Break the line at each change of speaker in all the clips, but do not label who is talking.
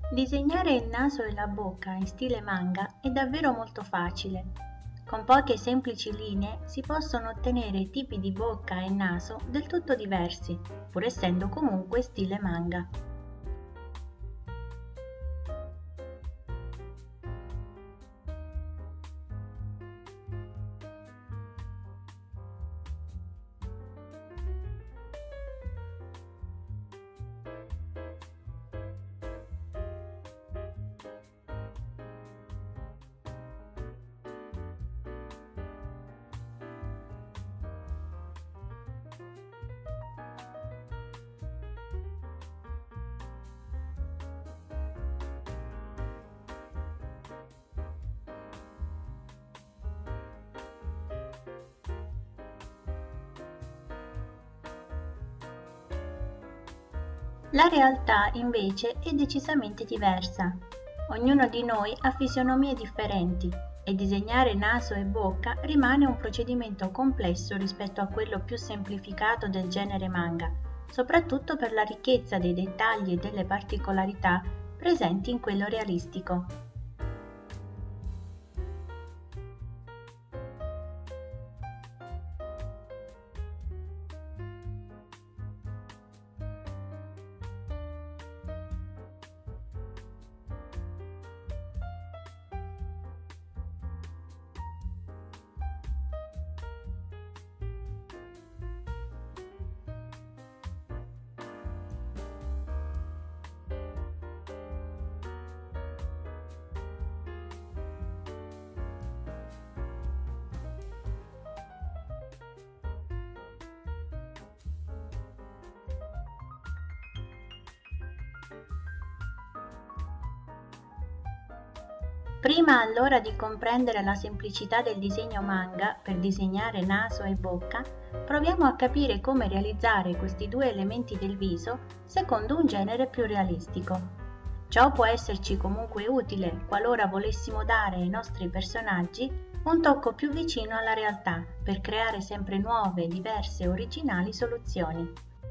Disegnare il naso e la bocca in stile manga è davvero molto facile. Con poche semplici linee si possono ottenere tipi di bocca e naso del tutto diversi, pur essendo comunque stile manga. La realtà invece è decisamente diversa. Ognuno di noi ha fisionomie differenti e disegnare naso e bocca rimane un procedimento complesso rispetto a quello più semplificato del genere manga, soprattutto per la ricchezza dei dettagli e delle particolarità presenti in quello realistico. Prima allora di comprendere la semplicità del disegno manga per disegnare naso e bocca, proviamo a capire come realizzare questi due elementi del viso secondo un genere più realistico. Ciò può esserci comunque utile qualora volessimo dare ai nostri personaggi un tocco più vicino alla realtà per creare sempre nuove, diverse e originali soluzioni.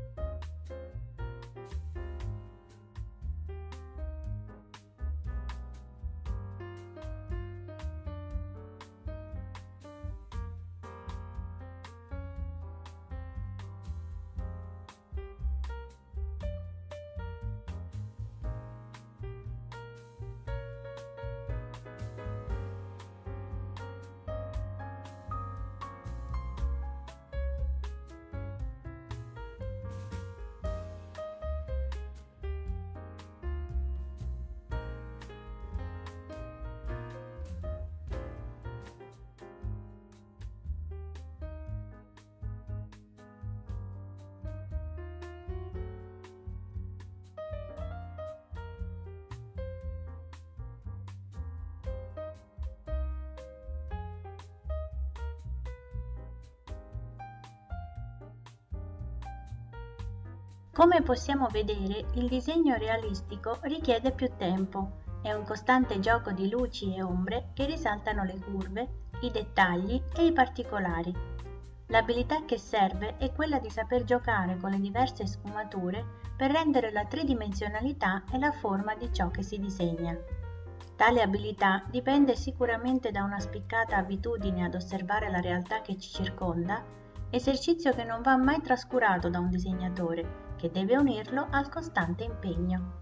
Come possiamo vedere, il disegno realistico richiede più tempo, è un costante gioco di luci e ombre che risaltano le curve, i dettagli e i particolari. L'abilità che serve è quella di saper giocare con le diverse sfumature per rendere la tridimensionalità e la forma di ciò che si disegna. Tale abilità dipende sicuramente da una spiccata abitudine ad osservare la realtà che ci circonda, esercizio che non va mai trascurato da un disegnatore, che deve unirlo al costante impegno.